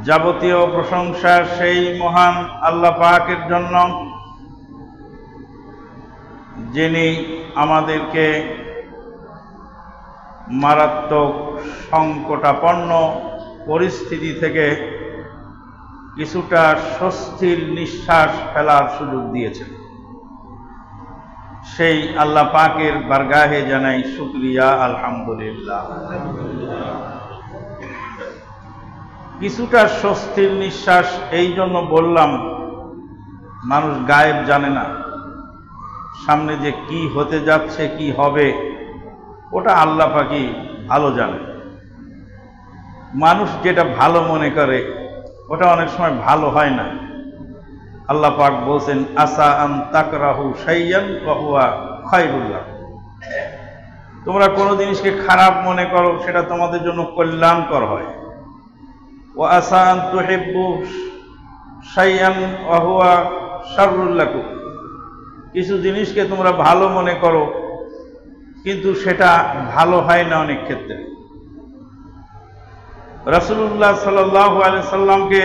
যাবতীয় প্রশংসা সেই মহান আল্লাহ পাকের জন্য, যিনি আমাদেরকে মারাত্মক সংকটাপন্ন পরিস্থিতি থেকে কিছুটা স্বস্তির নিঃশ্বাস ফেলার সুযোগ দিয়েছেন। সেই আল্লাহ পাকের বারগাহে জানাই শুকরিয়া, আলহামদুলিল্লাহ। কিছুটা স্বস্তির নিঃশ্বাস এই জন্য বললাম, মানুষ গায়েব জানে না, সামনে যে কি হতে যাচ্ছে কি হবে ওটা আল্লাহ পাকই ভালো জানে। মানুষ যেটা ভালো মনে করে ওটা অনেক সময় ভালো হয় না। আল্লাহ পাক বলছেন, আসা আন তাকরাহু শাইয়ান ওয়া হুয়া খায়রুল লাকুম। তোমরা কোনো জিনিসকে খারাপ মনে করো, সেটা তোমাদের জন্য কল্যাণকর হয়। ওয়া আসা আন তুহিব্বু শাইয়ান ওয়া হুয়া শাররুল লাকুম। কিছু জিনিসকে তোমরা ভালো মনে করো কিন্তু সেটা ভালো হয় না অনেক ক্ষেত্রে। রাসূলুল্লাহ সাল্লাল্লাহু আলাইহি সাল্লামকে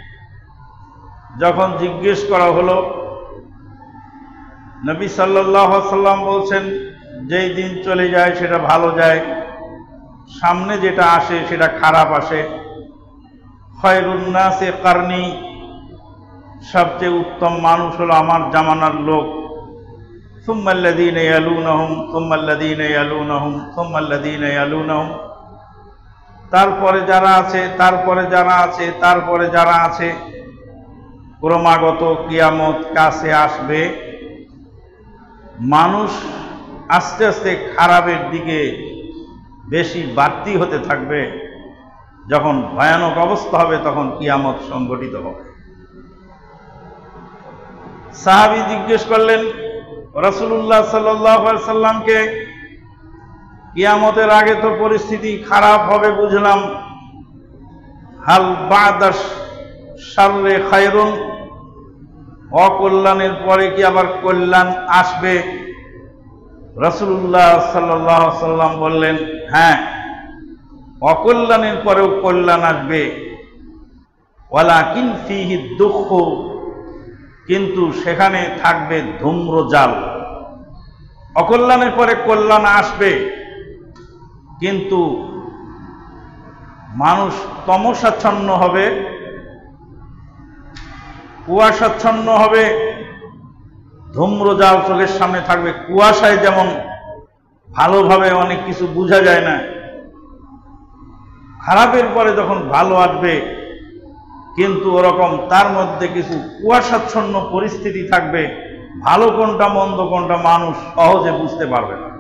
যখন জিজ্ঞেস করা হলো, নবী সাল্লাল্লাহু আলাইহি সাল্লাম বলছেন, যেই দিন চলে যায় সেটা ভালো যায়, সামনে যেটা আসে সেটা খারাপ আসে। খায়রুন নাসি কারনি, সবচেয়ে উত্তম মানুষ হলো আমার জামানার লোক। সুম্মাল্লাযীনা ইয়ালুনাহুম সুম্মাল্লাযীনা ইয়ালুনাহুম সুম্মাল্লাযীনা ইয়ালুনাহুম, তারপরে যারা আছে, তারপরে যারা আছে, তারপরে যারা আছে। ক্রমাগত কিয়ামত কাছে আসবে, মানুষ আস্তে আস্তে খারাপের দিকে বেশি বাড়তি হতে থাকবে। যখন ভয়ানক অবস্থা হবে তখন কিয়ামত সংঘটিত হবে। সাহাবী জিজ্ঞেস করলেন রাসূলুল্লাহ সাল্লাল্লাহু আলাইহি সাল্লামকে, কিয়ামতের আগে তো পরিস্থিতি খারাপ হবে বুঝলাম, হাল বা'দাশ শাররে খায়রুন, অকল্যাণের পরে কি আবার কল্যাণ আসবে? রাসূলুল্লাহ সাল্লাল্লাহু আলাইহি সাল্লাম বললেন, হ্যাঁ, অকল্যাণের পরেও কল্যাণ আসবে। ওয়ালাকিন ফীহি দুঃখ, কিন্তু সেখানে থাকবে ধূম্রজাল। অকল্যাণের পরে কল্যাণ আসবে, কিন্তু মানুষ তমসাচ্ছন্ন হবে, কুয়াশাচ্ছন্ন হবে। ধূম্রজাল চোখের সামনে থাকবে। কুয়াশায় যেমন ভালোভাবে অনেক কিছু বোঝা যায় না, খারাপের পরে যখন ভালো আসবে কিন্তু ওরকম তার মধ্যে কিছু কুয়াশাচ্ছন্ন পরিস্থিতি থাকবে। ভালো কোনটা মন্দ কোনটা মানুষ সহজে বুঝতে পারবে না।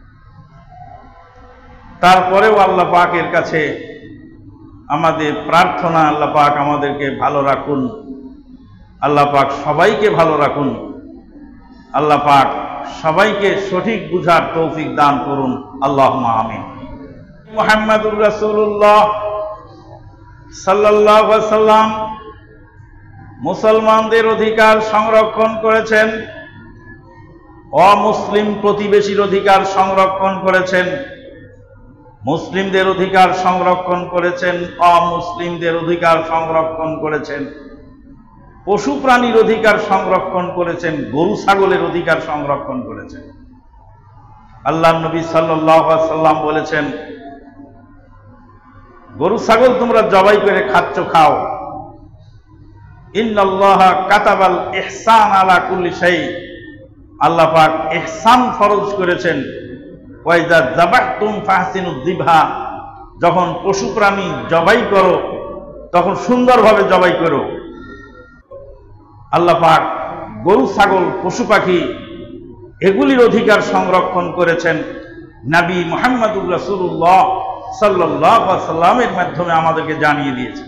তারপরেও আল্লাহ পাকের কাছে আমাদের প্রার্থনা, আল্লাহ পাক আমাদেরকে ভালো রাখুন, আল্লাহ পাক সবাইকে ভালো রাখুন, আল্লাহ পাক সবাইকে সঠিক বুঝার তৌফিক দান করুন, আল্লাহুম্মা আমিন। মুহাম্মাদুর রাসূলুল্লাহ সাল্লাল্লাহু আলাইহি সাল্লাম মুসলমানদের অধিকার সংরক্ষণ করেছেন, অমুসলিম প্রতিবেশীর অধিকার সংরক্ষণ করেছেন, মুসলিমদের অধিকার সংরক্ষণ করেছেন, অমুসলিমদের অধিকার সংরক্ষণ করেছেন, পশু প্রাণীর অধিকার সংরক্ষণ করেছেন, গরু ছাগলের অধিকার সংরক্ষণ করেছেন। আল্লাহর নবী সাল্লাল্লাহু আলাইহি সাল্লাম বলেছেন, গরু ছাগল তোমরা জবাই করে খাচ্ছ, খাও। ইন্নাল্লাহা কাতাবাল ইহসান আলা কুল্লি শাই, আল্লাহ পাক ইহসান ফরজ করেছেন। ওয়া ইযা যাবাহতুম ফাহসিনুদ যিবহা, যখন পশু প্রাণী জবাই করো তখন সুন্দরভাবে জবাই করো। আল্লাহ পাক গরু ছাগল পশু পাখি এগুলির অধিকার সংরক্ষণ করেছেন। নবী মুহাম্মদুর রাসূলুল্লাহ সাল্লাল্লাহু আলাইহি সাল্লামের মাধ্যমে আমাদেরকে জানিয়ে দিয়েছেন।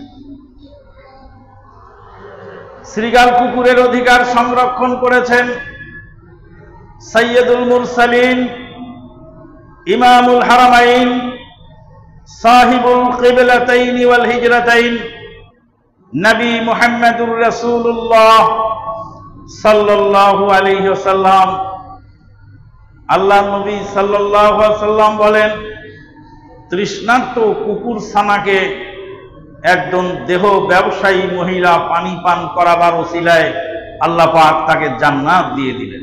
শ্রীগাল কুকুরের অধিকার সংরক্ষণ করেছেন সাইয়্যিদুল মুরসালিন, ইমামুল হারামাইন, সাহিবুল কিবলাতাইন ওয়াল হিজরাতাইন, নবী মুহাম্মদুর রাসূলুল্লাহ সাল্লাল্লাহু আলাইহি ওয়াসাল্লাম। আল্লাহ নবী সাল্লাল্লাহু আলাইহি ওয়াসাল্লাম বলেন, তৃষ্ণার্ত কুকুর ছানাকে একজন দেহ ব্যবসায়ী মহিলা পানি পান করাবার ওসিলায় আল্লাহ পাক তাকে জান্নাত দিয়ে দিলেন।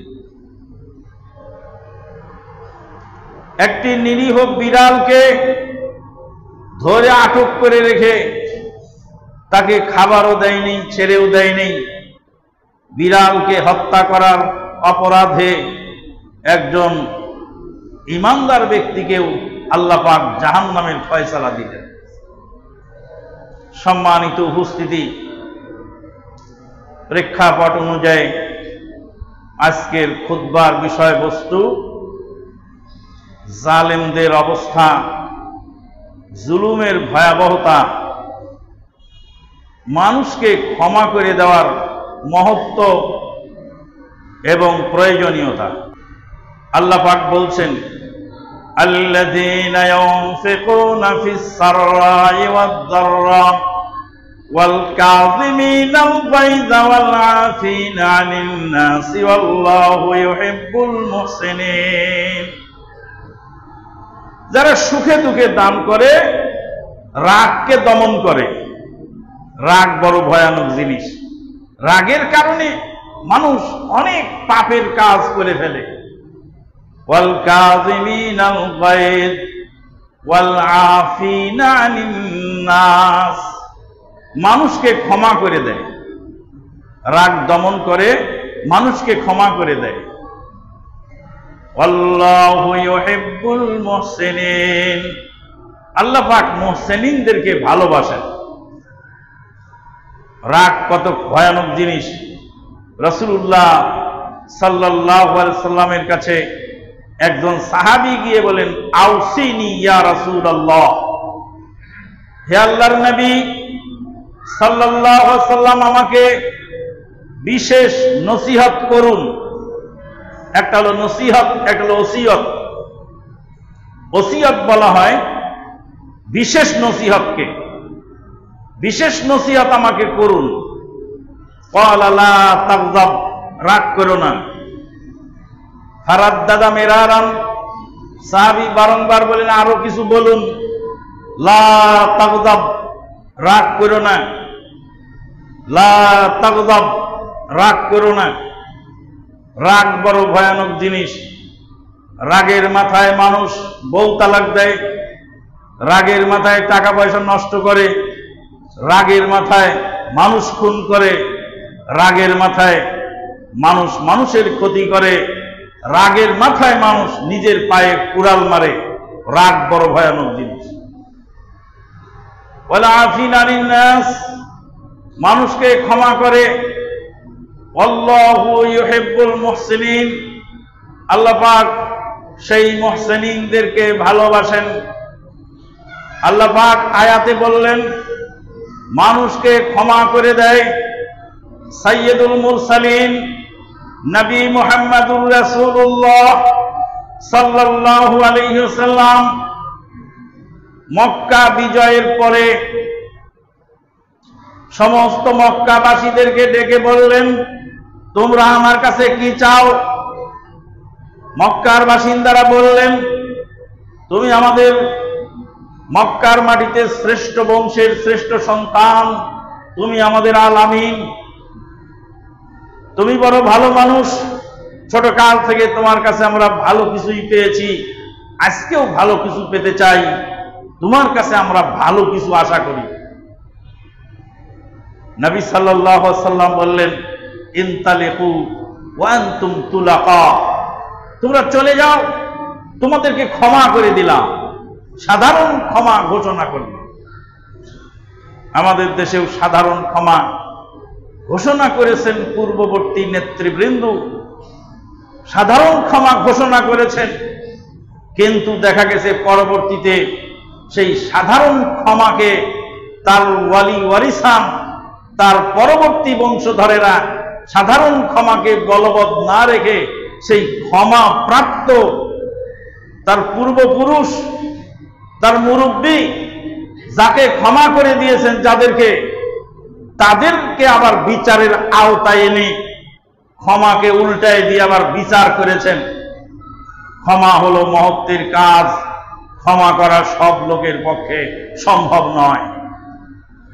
একটি নিরীহ বিড়ালকে ধরে আটক করে রেখে তাকে খাবারও দেয়নি, ছেড়েও দেয়নি। বিড়ালকে হত্যা করার অপরাধে একজন ঈমানদার ব্যক্তিকেও আল্লাহ পাক জাহান্নামের ফয়সালা দিলেন। সম্মানিত উপস্থিতি, প্রেক্ষাপট অনুযায়ী আজকের খুতবার বিষয়বস্তু জালেমদের অবস্থা, জুলুমের ভয়াবহতা, মানুষকে ক্ষমা করে দেওয়ার মহত্ব এবং প্রয়োজনীয়তা। আল্লাহ পাক বলছেন, আল্লাযীনা ইউনফিকুনা ফিস সাররাই ওয়াদ দাররা ওয়াল কাযিমিনাল গায়যা ওয়াল আফিনা আনিন নাসি ওয়াল্লাহু ইউহিব্বুল মুহসিনিন। যারা সুখে দুঃখে দান করে, রাগকে দমন করে। রাগ বড় ভয়ানক জিনিস। রাগের কারণে মানুষ অনেক পাপের কাজ করে ফেলে। ওয়াল কাযিমিনাল গায়জ ওয়াল আফিনা আনিন নাস, মানুষকে ক্ষমা করে দেয়। রাগ দমন করে, মানুষকে ক্ষমা করে দেয়। আল্লাহু ইউহিব্বুল মুহসিনিন, আল্লাহ পাক মুহসিনিনদেরকে ভালোবাসেন। রাগ কত ভয়ানক জিনিস। রাসূলুল্লাহ সাল্লাল্লাহু আলাইহি সাল্লামের কাছে একজন সাহাবী গিয়ে বলেন, আউসিনি ইয়া রাসূলুল্লাহ, হে আল্লাহর নবী সাল্লাল্লাহু আলাইহি সাল্লাম, আমাকে বিশেষ নসিহত করুন। একটা হলো নসিহত, একটা হলো ওসিয়ত। ওসিয়ত বলা হয় বিশেষ নসিহতকে। বিশেষ নসিহত আমাকে করুন। ক্বালা লা তাগযাব, রাগ করো না। ফারাদ্দাদা মিরারান, সাহাবী বারংবার বলেন, আরো কিছু বলুন। লা তাগযাব, রাগ করো না। লা তাগযাব, রাগ করো না। রাগ বড় ভয়ানক জিনিস। রাগের মাথায় মানুষ বউ তালাক দেয়, রাগের মাথায় টাকা পয়সা নষ্ট করে, রাগের মাথায় মানুষ খুন করে, রাগের মাথায় মানুষ মানুষের ক্ষতি করে, রাগের মাথায় মানুষ নিজের পায়ে কুড়াল মারে। রাগ বড় ভয়ানক জিনিস। ওয়াল আফিনা আনিন নাস, মানুষকে ক্ষমা করে। আল্লাহু ইউহিব্বুল মুহসিনিন, আল্লাহ পাক সেই মুহসিনিনদেরকে ভালোবাসেন। আল্লাহ পাক আয়াতে বললেন, মানুষকে ক্ষমা করে দেয়। সাইয়্যিদুল মুরসালিন নবী মুহাম্মদুর রাসূলুল্লাহ সাল্লাল্লাহু আলাইহি ওয়াসাল্লাম মক্কা বিজয়ের পরে সমস্ত মক্কাবাসীদেরকে ডেকে বললেন, তোমরা আমার কাছে কি চাও? মক্কার বাসিন্দারা বললেন, তুমি আমাদের মক্কার মাটিতে শ্রেষ্ঠ বংশের শ্রেষ্ঠ সন্তান, তুমি আমাদের আল আমিন, তুমি বড় ভালো মানুষ। ছোট কাল থেকে তোমার কাছে আমরা ভালো কিছুই পেয়েছি, আজকেও ভালো কিছু পেতে চাই। তোমার কাছে আমরা ভালো কিছু আশা করি। নবী সাল্লাল্লাহু আলাইহি ওয়াসাল্লাম বললেন, ইনতালিকু ওয়া আনতুম তুলাকা, তোমরা চলে যাও, তোমাদেরকে ক্ষমা করে দিলাম। সাধারণ ক্ষমা ঘোষণা করল। আমাদের দেশেও সাধারণ ক্ষমা ঘোষণা করেছেন পূর্ববর্তী নেতৃবৃন্দ, সাধারণ ক্ষমা ঘোষণা করেছেন। কিন্তু দেখা গেছে পরবর্তীতে সেই সাধারণ ক্ষমাকে তার ওয়ালি ওয়ারিসান, তার পরবর্তী বংশধরেরা সাধারণ ক্ষমাকে বলবৎ না রেখে সেই ক্ষমা প্রাপ্ত তার পূর্বপুরুষ, তার মুরব্বী, যাকে ক্ষমা করে দিয়েছেন, তাদেরকে আবার বিচারের আওতায় এনে ক্ষমাকে উল্টায় দিয়ে আবার বিচার করেছেন। ক্ষমা হলো মহত্বের কাজ, ক্ষমা করা সব লোকের পক্ষে সম্ভব নয়।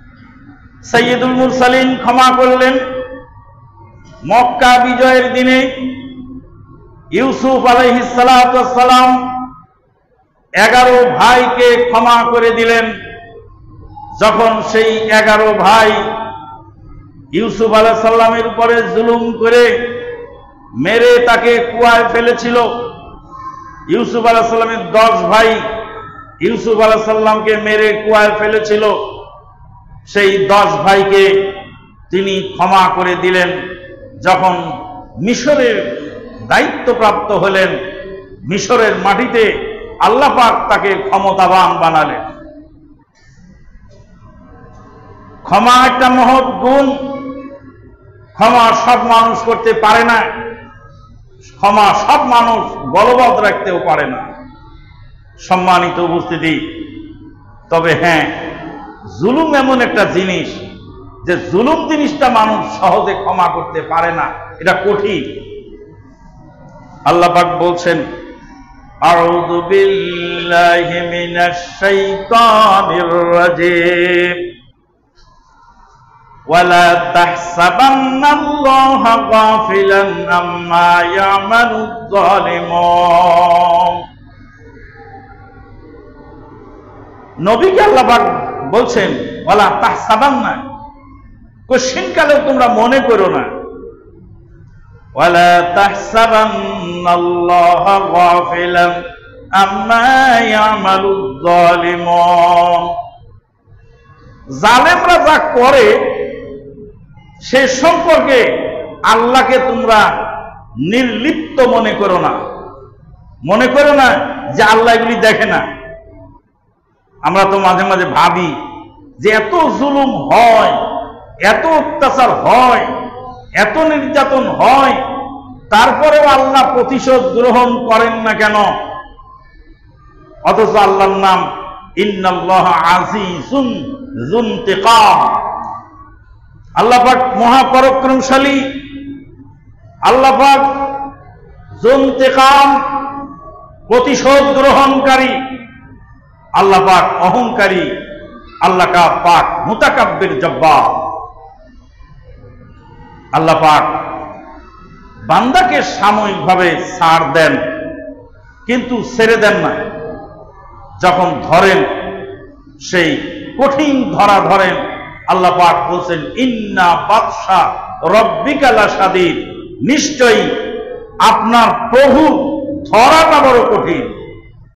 সাইয়্যিদুল মুরসালিন ক্ষমা করলেন। মক্কা বিজয়ের দিনে ইউসুফ আলাইহিস সালাতু ওয়াস সালাম 11 ভাইকে ক্ষমা করে দিলেন। যখন সেই 11 ভাই ইউসুফ আলাইহিস সালামের উপরে জুলুম করে মেরে তাকে কুয়ায় ফেলেছিল, ইউসুফ আলাইহিস সালামের 10 ভাই ইউসুফ আলাইহিস সালামকে মেরে কুয়ায় ফেলেছিল, সেই 10 ভাইকে তিনি ক্ষমা করে দিলেন। যখন মিশরের দায়িত্বপ্রাপ্ত হলেন, মিশরের মাটিতে আল্লাহ পাক তাকে ক্ষমতাবান বানালেন। ক্ষমা একটা মহৎ গুণ। ক্ষমা সব মানুষ করতে পারে না, ক্ষমা সব মানুষ বলবৎ রাখতেও পারে না। সম্মানিত উপস্থিতি, তবে হ্যাঁ, জুলুম এমন একটা জিনিস যে জুলুম জিনিসটা মানুষ সহজে ক্ষমা করতে পারে না, এটা কঠিন। আল্লাহ পাক বলছেন, আউযু বিল্লাহি মিনাশ শাইতানির রাজীম, ওয়ালা তাহসাবান্নাল্লাহা গাফিলান আম্মা ইয়ামালুয যালিমুন। নবীকে আল্লাহ পাক বলছেন, ওয়ালা তাহসাবান্না, কোশ্চিনকালেও তোমরা মনে করো না, ওয়ালা তাহসাবান্নাল্লাহা গাফিলান আম্মা ইয়ামালুয যালিমুন। জালেমরা যা করে সে সম্পর্কে আল্লাহকে তোমরা নির্লিপ্ত মনে করো না। মনে করো না যে আল্লাহ এগুলি দেখে না। আমরা তো মাঝে মাঝে ভাবি যে এত জুলুম হয়, এত অত্যাচার হয়, এত নির্যাতন হয়, তারপরেও আল্লাহ প্রতিশোধ গ্রহণ করেন না কেন? অথচ আল্লাহর নাম ইন্নাল্লাহা আজিজুন যুনতিকাম। আল্লাহ পাক মহাপরাক্রমশালী, আল্লাহ পাক যুনতিকাম, প্রতিশোধ গ্রহণকারী, আল্লাহ পাক অহংকারী, আল্লাহ পাক মুতাকাব্বির জব্বার। আল্লাহ পাক বান্দাকে সাময়িকভাবে ছাড় দেন, কিন্তু ছেড়ে দেন না। যখন ধরেন সেই কঠিন ধরা ধরেন। আল্লাহ পাক বলছেন, ইন্না বাতশা রব্বিকা লাশাদীদ, নিশ্চয়ই আপনার প্রভু ধরাটা বড় কঠিন।